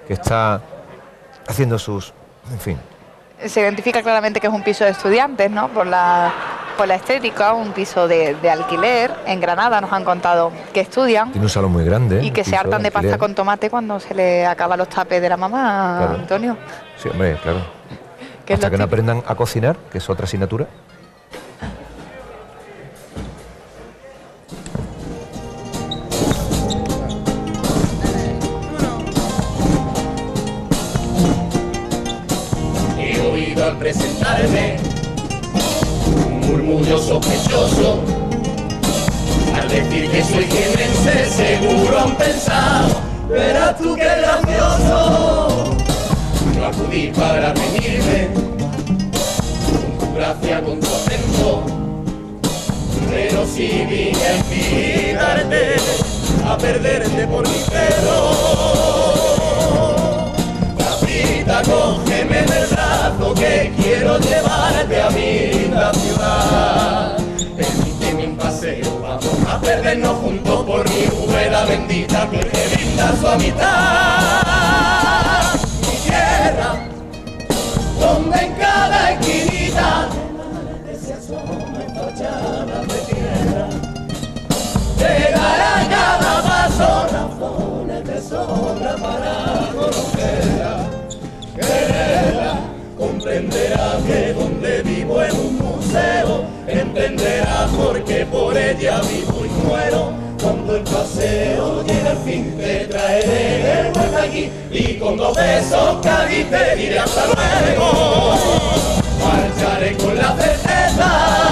que está haciendo sus... En fin. Se identifica claramente que es un piso de estudiantes, ¿no? Por la estética, un piso de alquiler. En Granada nos han contado que estudian. Tiene un salón muy grande. Y que se hartan de pasta con tomate cuando se le acaban los tapes de la mamá, claro. Antonio. Sí, hombre, claro. Hasta que no aprendan a cocinar, que es otra asignatura. He oído al presentarme un murmullo sospechoso. Al decir que soy jienense seguro han pensado, verás tú qué gracioso. No acudí para reñirme con tu gracia, con tu acento, pero sí vine a invitarte a perderte por mi pelo. Capita, cógeme del brazo que quiero llevarte a mi linda ciudad. Permíteme un paseo, vamos a perdernos juntos por mi rueda bendita que te brinda su amistad. Mi tierra, donde en cada esquinita se asoman fachadas de tierra, te dará cada paso razones de sobra para conocerla. Quererla, comprenderá que donde vivo es un museo, entenderá porque por ella vivo y muero. Cuando el paseo llega al fin te traeré el buen aquí y con 2 besos Cádiz te diré hasta luego. Marcharé con la certeza